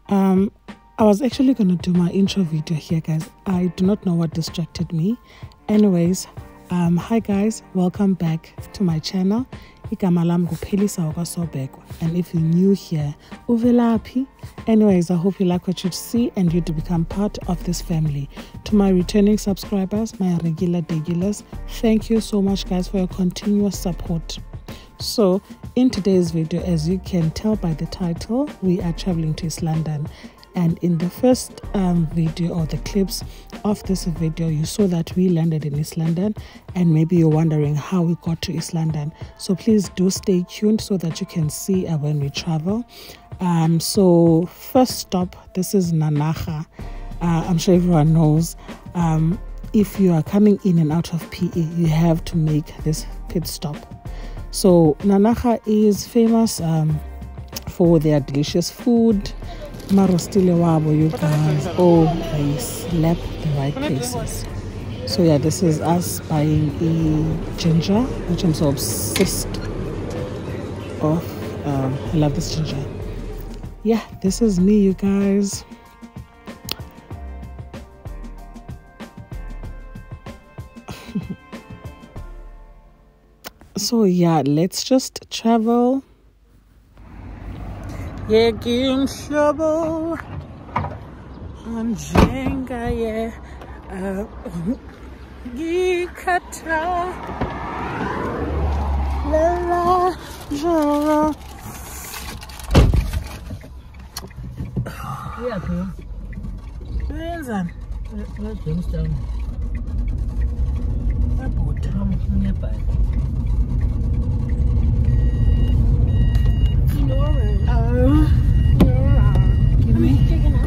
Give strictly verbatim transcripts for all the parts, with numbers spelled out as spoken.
Um, I was actually going to do my intro video here, guys. I do not know what distracted me. Anyways, um, hi guys, welcome back to my channel. And if you're new here, uvelaphi. Anyways, I hope you like what you see and you to become part of this family. To my returning subscribers, my regular regulars, thank you so much, guys, for your continuous support. So in today's video, as you can tell by the title, we are traveling to East London. And in the first um, video or the clips of this video, you saw that we landed in East London, and maybe you're wondering how we got to East London. So please do stay tuned so that you can see uh, when we travel. Um, so first stop, this is Nanaga. Uh, I'm sure everyone knows um, if you are coming in and out of P E, you have to make this pit stop. So Nanaga is famous um, for their delicious food. Marostile wabo, you guys. Oh, I slept the right places. So yeah, this is us buying a ginger, which I'm so obsessed of. Um, I love this ginger. Yeah, this is me, you guys. So yeah, let's just travel. Yeah, game trouble on Jenga, yeah. Yikata la la ja. Yeah, cool. Wenzani? Let's James down. About how nearby. Oh, yeah. Give me.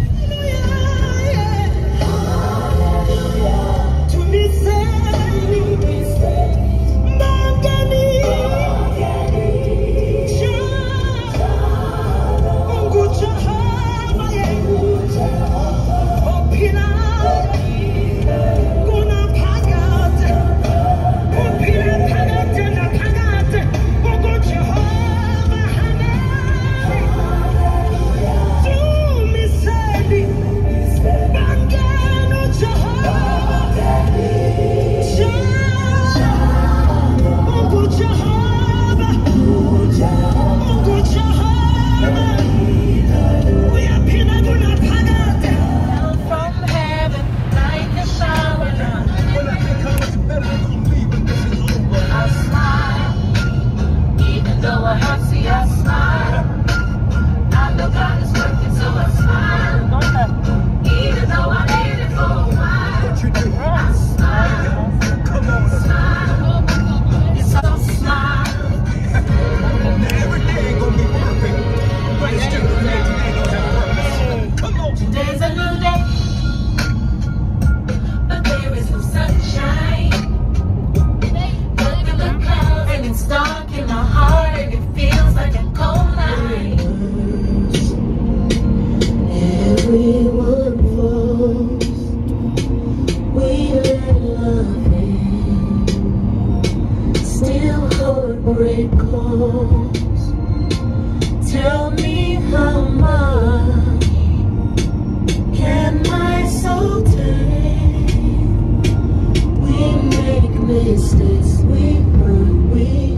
Tell me how much can my soul take? We make mistakes, we burn, we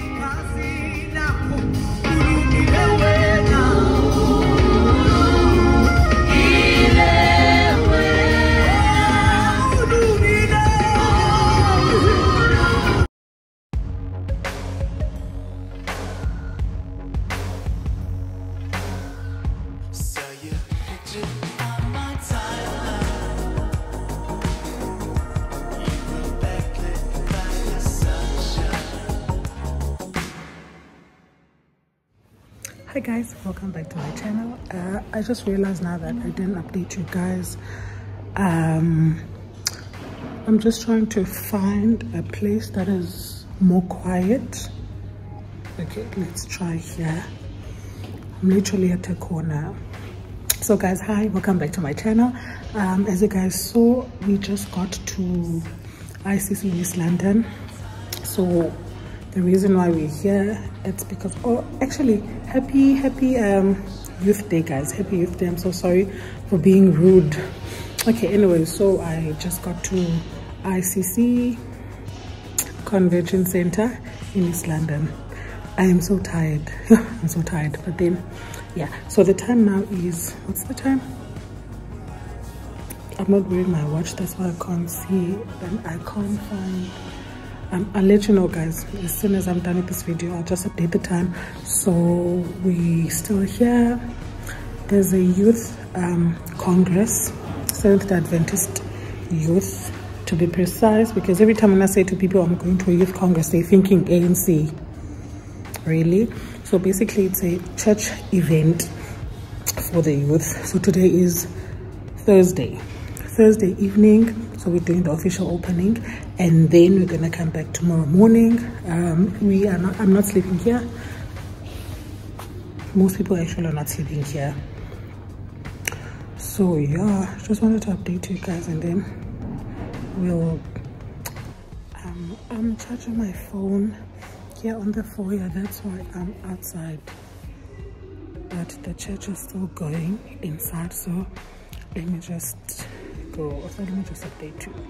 Hi guys, welcome back to my channel. uh, I just realized now that I didn't update you guys. um, I'm just trying to find a place that is more quiet. Okay, let's try here. I'm literally at a corner. So guys, hi, welcome back to my channel. Um, as you guys saw, we just got to I C C in East London. So the reason why we're here, it's because, oh, actually, happy, happy um, Youth Day, guys. Happy Youth Day. I'm so sorry for being rude. Okay, anyway, so I just got to I C C Convention Center in East London. I am so tired. I'm so tired. But then, yeah. So the time now is, what's the time? I'm not wearing my watch, that's why I can't see, and I can't find. Um, I'll let you know, guys, as soon as I'm done with this video. I'll just update the time. So we still here. There's a youth um, congress, Seventh Adventist Youth, to be precise, because every time when I say to people I'm going to a youth congress, they're thinking A N C. Really? So basically it's a church event for the youth. So today is Thursday. Thursday evening, so we're doing the official opening, and then we're gonna come back tomorrow morning. Um, we are not. I'm not sleeping here. Most people actually are not sleeping here. So yeah, just wanted to update you guys, and then we'll. Um, I'm charging my phone here on the foyer. That's why I'm outside, but the church is still going inside. So let me just go. So let me just update you.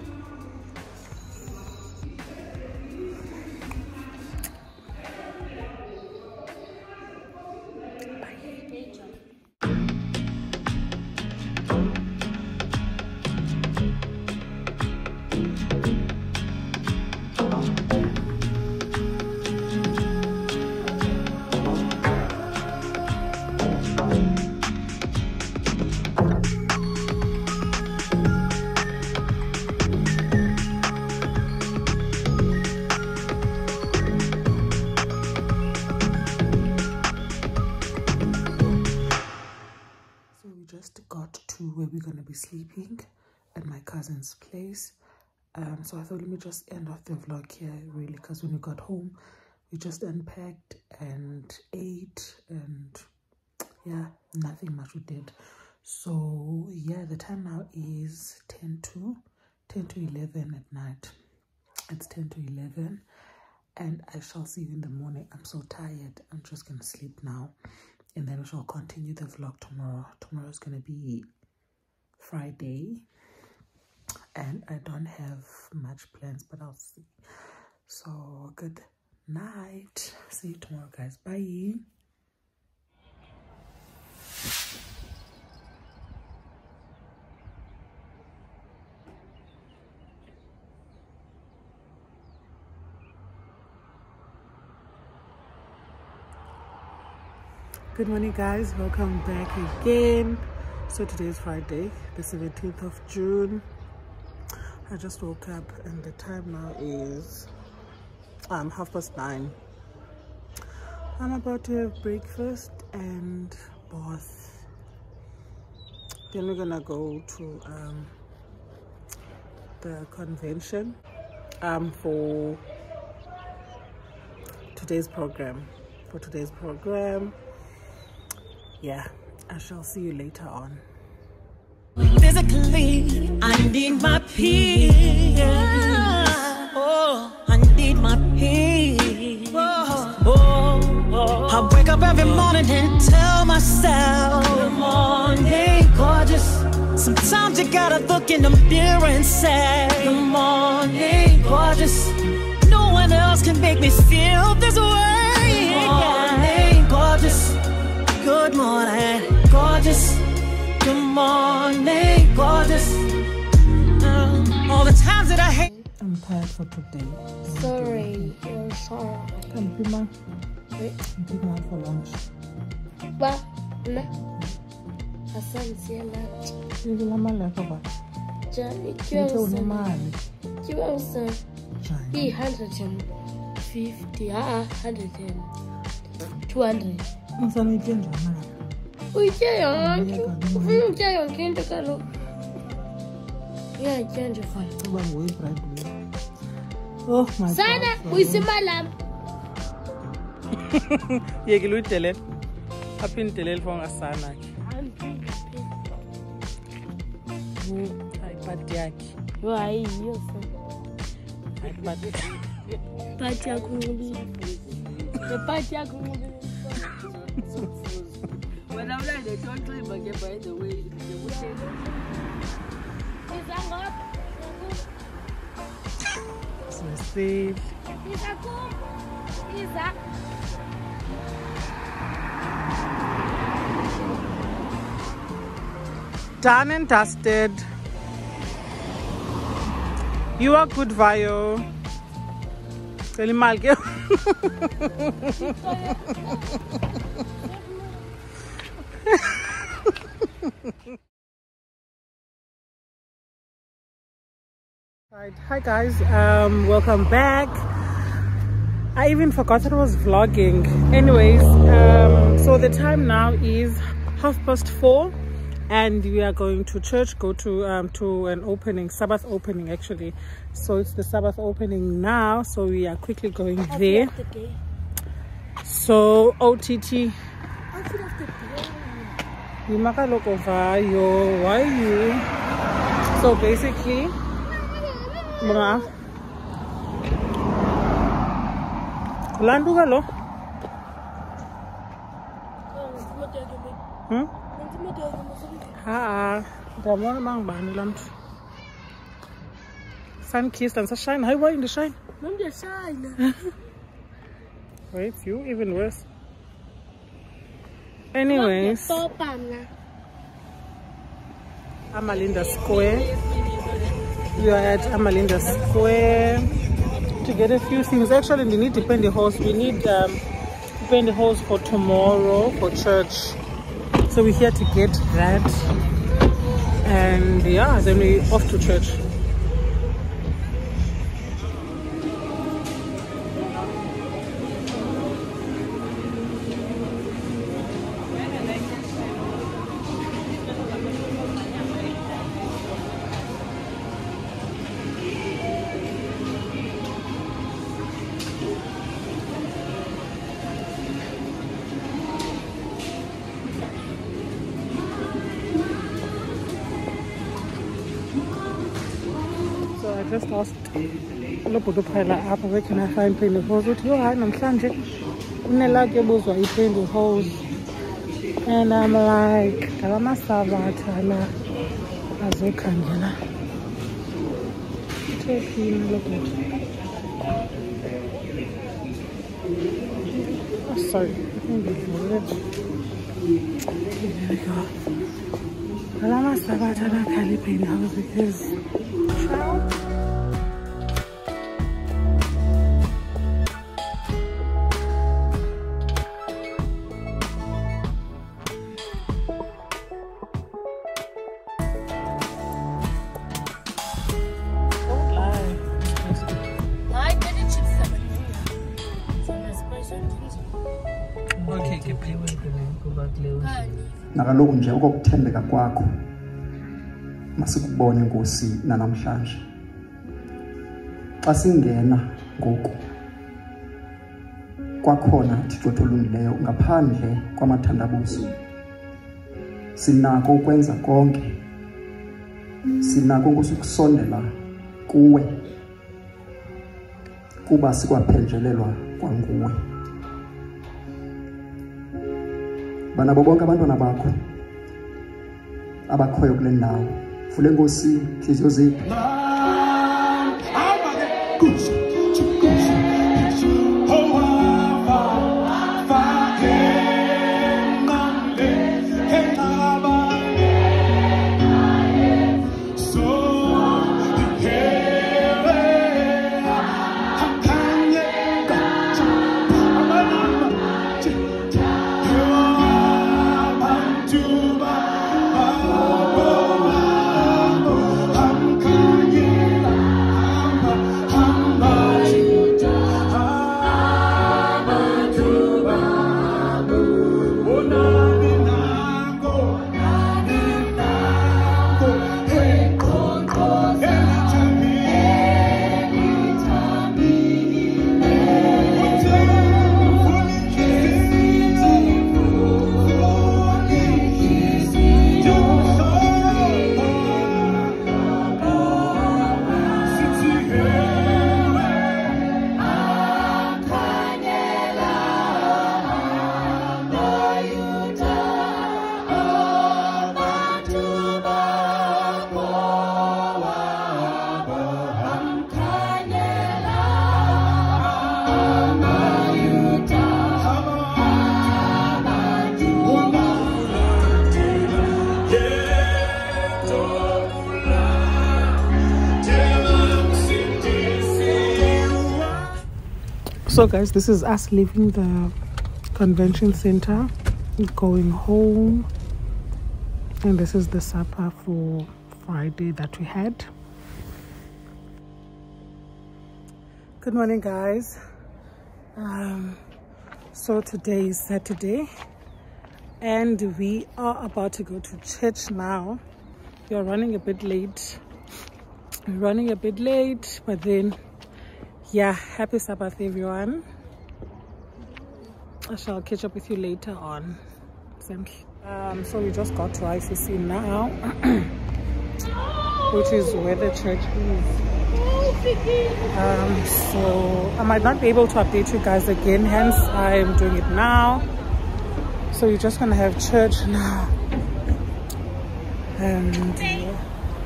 Got to where we're going to be sleeping at my cousin's place. Um, so I thought let me just end off the vlog here, really, because when we got home, we just unpacked and ate, and yeah, nothing much we did. So yeah, the time now is ten to eleven at night. It's ten to eleven, and I shall see you in the morning. I'm so tired. I'm just going to sleep now. And then we shall continue the vlog tomorrow. Tomorrow is going to be Friday. And I don't have much plans, but I'll see. So, good night. See you tomorrow, guys. Bye. Good morning, guys. Welcome back again. So today is Friday, the seventeenth of June. I just woke up and the time now is um half past nine. I'm about to have breakfast and bath. Then we're gonna go to um the convention um for today's program. For today's program. Yeah, I shall see you later on. Physically, I need my peace. Oh, I need my peace. Oh, oh, oh. I wake up every morning and tell myself, good morning, gorgeous. Sometimes you gotta look in the mirror and say, good morning, gorgeous. No one else can make me feel this way. Good morning, gorgeous. Good morning, gorgeous. Good morning, gorgeous. Um, all the times that I hate. I'm tired for today. Sorry, you're sorry. Come, Pima. Wait. Take me out for lunch. But, no. Hassan, see a lot. You will have a lot. Johnny, You told me, man. you also be one hundred fifty, ah, one hundred two hundred. I'm sorry, Ginger, man. We tell you, we tell you, can't take a look. Yeah, change your phone. Oh my God. Sana, we see my lamp. Yeah, you will tell it. I pin tell it from a sana. I pat yaki. Why, you I pat. Party yakunguli. The party yakunguli. When I'm like, they don't dream again, by the way, they would say that. So safe. Done and dusted. You are good, Vayo. Tell him I'll get. Right. Hi guys, um welcome back. I even forgot that I was vlogging. Anyways, um so the time now is half past four and we are going to church, go to um to an opening, Sabbath opening actually. So it's the Sabbath opening now, so we are quickly going there. So O T T you maka look over yo, why you? So basically mga kulanduka lo hmm ha ndamona mangibani lamntu sun kissed and shine. How in the shine Mom the shine. Wait, you even worse. Anyways, Amalinda Square. We are at Amalinda Square to get a few things. Actually, we need to paint the house. We need um, to paint the house for tomorrow for church. So we're here to get that. And yeah, then we're off to church. I just asked where can I find paint the hose? You are on Sunday. Paint the hose. And I'm like, Kalama Savatana Azokangela. Take him, look at oh, sorry. I think before it. Here we go. Kalama Savatana Kali paint the house because nakaloku nje okokuthembeka kwakho masikubone Nkosi namhlanje xa singena ngoku kwakhona Thixo olungileyo ngaphandle kwamathandabuzo sinako ukwenza konke sinako ukusondela kuwe kuba sikwaphenjelelwa kwanguwe bana bonke abantwana bakho abakhoyo kule ndawo vule Nkosi inhliziyo zethu I'm So guys, this is us leaving the convention center, going home, and this is the supper for Friday that we had. Good morning guys. Um so today is Saturday and we are about to go to church now. We are running a bit late. We're running a bit late, but then yeah, happy Sabbath everyone. I shall catch up with you later on. Um, so we just got to I C C now, which is where the church is. Um, so I might not be able to update you guys again, hence I'm doing it now. So you're just gonna have church now. And uh,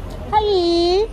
hi.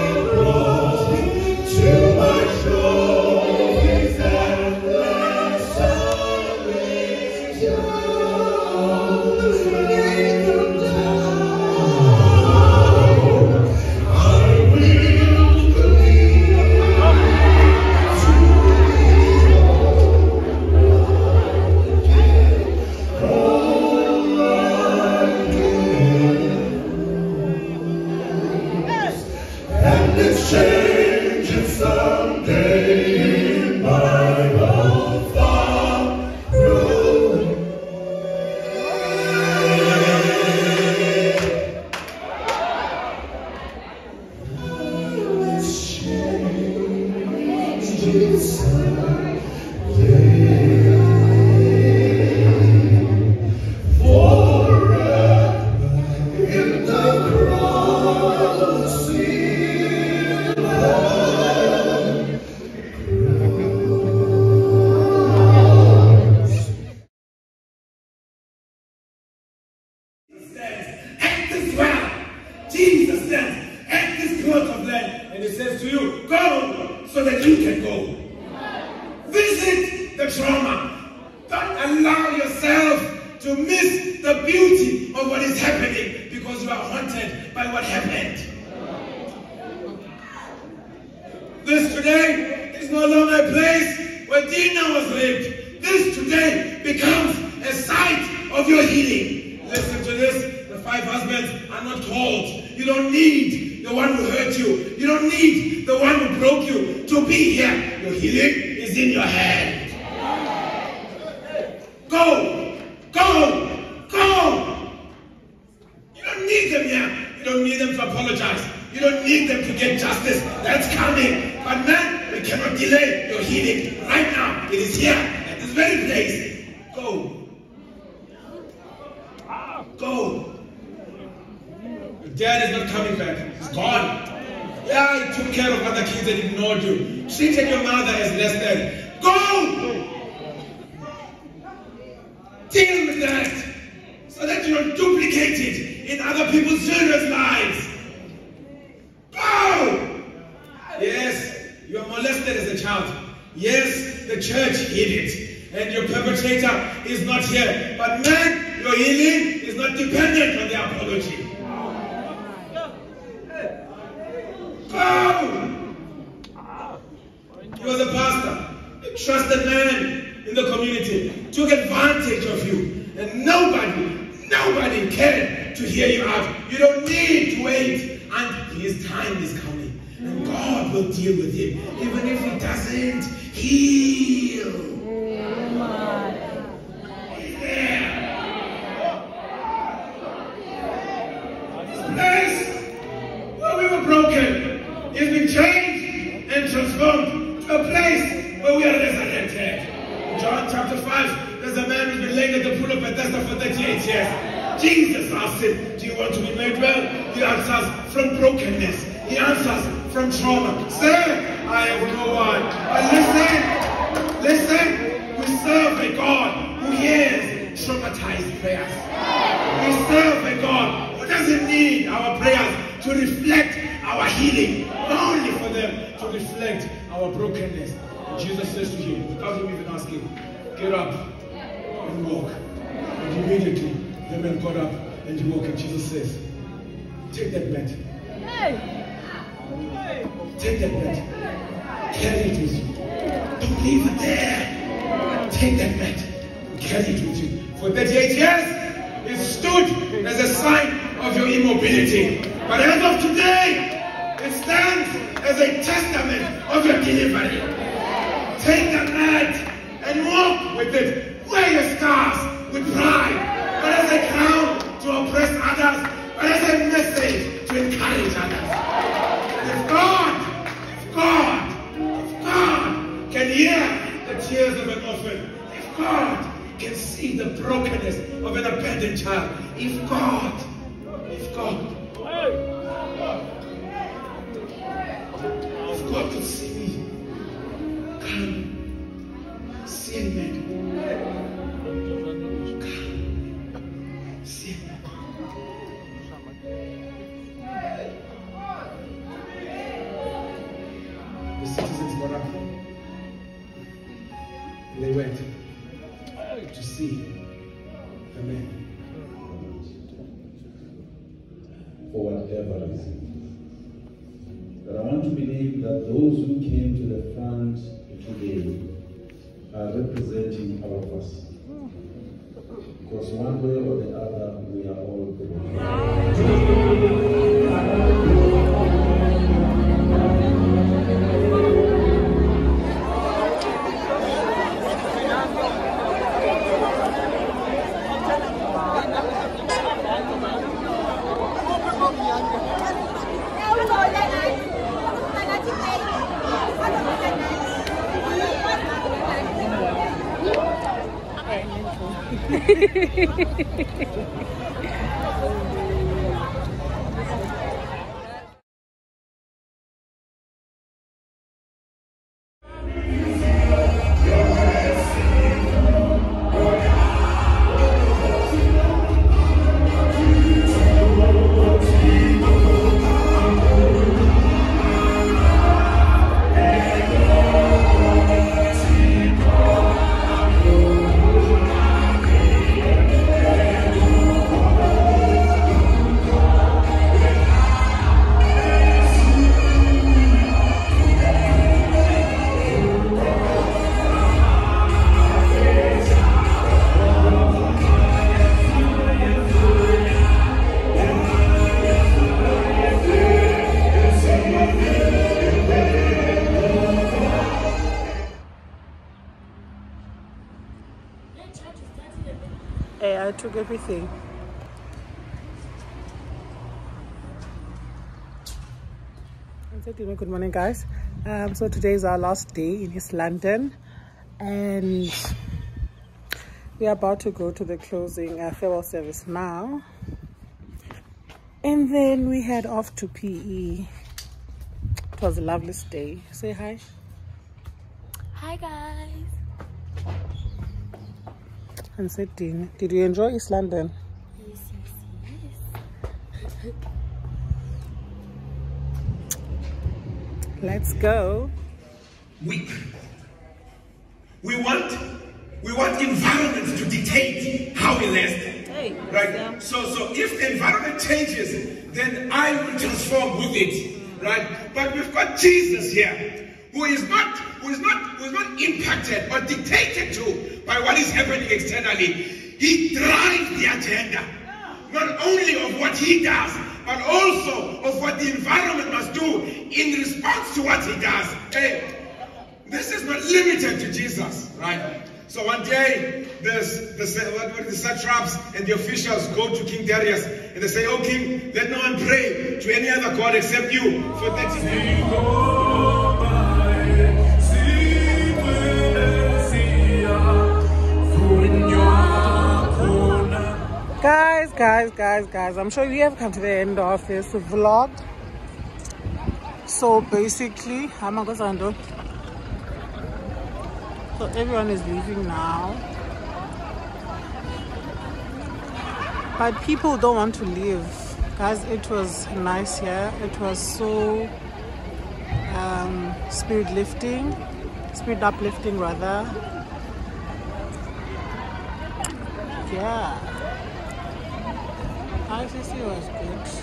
Yes. Jesus stands at this plot of land and he says to you, go so that you can go. Visit the trauma. Don't allow yourself to miss the beauty of what is happening because you are haunted by what happened. This today is no longer a place where Dina was raped. This today becomes a site of your healing. Listen to this. The five husbands are not called. You don't need the one who hurt you. You don't need the one who broke you to be here. Your healing is in your hand. Go! Go! Go! You don't need them here. You don't need them to apologize. You don't need them to get justice. That's coming. But man, we cannot delay your healing. Right now, it is here at this very place. Go. Go. Your dad is not coming back. He's gone. Yeah, he took care of other kids and ignored you. Treated your mother as less than. Go! Deal with that so that you don't duplicate it in other people's children's lives. Go! Yes, you are molested as a child. Yes, the church hid it. And your perpetrator is not here. But man, your healing is not dependent on the apology. Go! You was a pastor, a trusted man in the community, took advantage of you. And nobody, nobody cared to hear you out. You don't need to wait until his time is coming. And God will deal with him, even if he doesn't heal. Place where we were broken is been changed and transformed to a place where we are resurrected. John chapter five, there's a man who's been laying at the pool of Bethesda for thirty-eight years. Jesus asked him, do you want to be made well? He answers, from brokenness. He answers, from trauma. Sir, I have no one. But listen, listen, we serve a God who hears traumatized prayers. We serve a God who doesn't need our prayers to reflect our healing, only for them to reflect our brokenness. And Jesus says to him, without him even asking, get up and walk. And immediately the man got up and he walked. And Jesus says, take that mat. Take that mat. Carry it with you. Don't leave it there. Take that mat and carry it with you. For thirty-eight years, it stood as a sign of your immobility. But as of today, it stands as a testament of your delivery. Take the mat and walk with it. Wear your scars with pride, but as a crown to oppress others, but as a message to encourage others. And if God, if God, if God can hear the tears of an orphan, if God can see the brokenness of an abandoned child, if God, if God, if God could see me, come, see me, come, see me. The citizens got up and they went to see the man. For whatever reason. But I want to believe that those who came to the front today are representing all of us. Because one way or the other, we are all broken. Hey, I took everything. Good morning, guys. Um, so today is our last day in East London, and we are about to go to the closing uh, farewell service now, and then we head off to P E. It was a lovely stay. Say hi. Hi guys. And say, Dean, did you enjoy East London? Yes, yes, yes. Let's go. We, we want we want environment to dictate how we last. Hey, right? yeah. So so if the environment changes, then I will transform with it. Right? But we've got Jesus here, who is not who is not who is not impacted or dictated to by what is happening externally. He drives the agenda, not only of what he does, but also of what the environment must do in response to what he does. Hey, this is not limited to Jesus, right? So one day, there's the, what, what, the satraps and the officials go to King Darius and they say, "Oh King, let no one pray to any other god except you for thirty days." Guys, guys, guys, guys, I'm sure we have come to the end of this vlog. So basically, I'm going to do. So everyone is leaving now. But people don't want to leave. Guys, it was nice here. It was so um, spirit lifting, spirit uplifting rather. Yeah. I C C was good.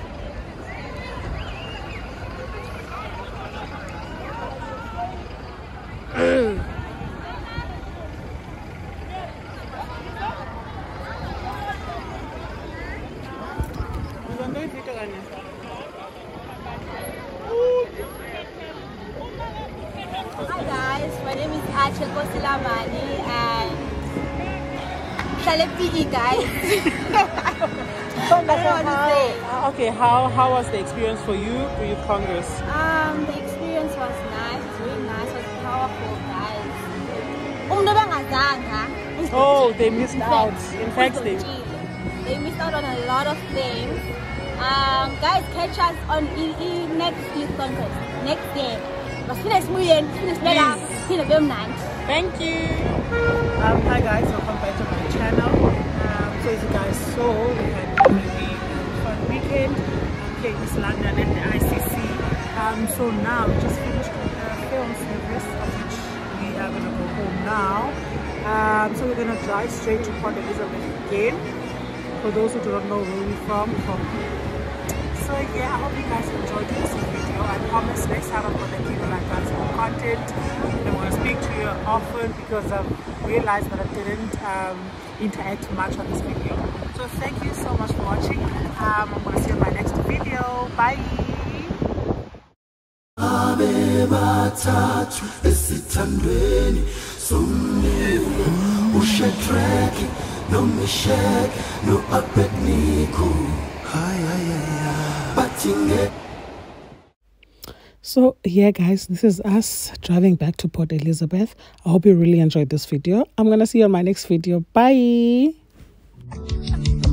Hi guys, my name is Achel Kosilamani and Shale P E guys. I don't know what to say. Okay, how how was the experience for you with Congress? Um, the experience was nice, it was really nice, it was powerful guys. Umntu bangazanga. Oh, they missed out. In fact, they they missed out on a lot of things. Um, guys, catch us on e e next youth conference next day. Thank you. Um, hi guys, welcome back to my channel. Um, so as you guys saw, we had a really um, fun weekend um, here in East London at the I C C. Um, so now we just finished the film service, of which we are going to go home now. Um, so we're going to drive straight to Port Elizabeth again. For those who do not know where we're from, from. So yeah, I hope you guys enjoyed this video. I promise next time I'm going to give you like guys more content. I'm going to speak to you often because I've realized that I didn't um, interact much on this video. So thank you so much for watching. Um, I'm going to see you in my next video. Bye. No mishak, no apetniku. Hi, hi, hi, hi. So yeah guys, this is us driving back to Port Elizabeth. I hope you really enjoyed this video. I'm gonna see you on my next video. Bye.